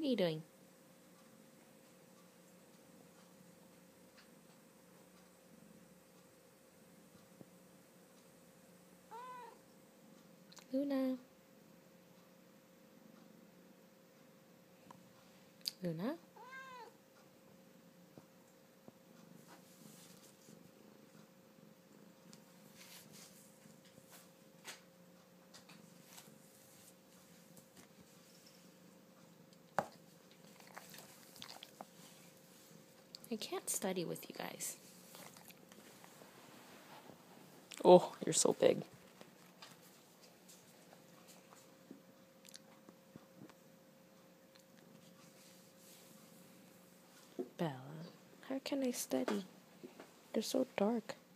are you doing? Luna? Luna? I can't study with you guys. Oh, you're so big. Bella, how can I study? They're so dark.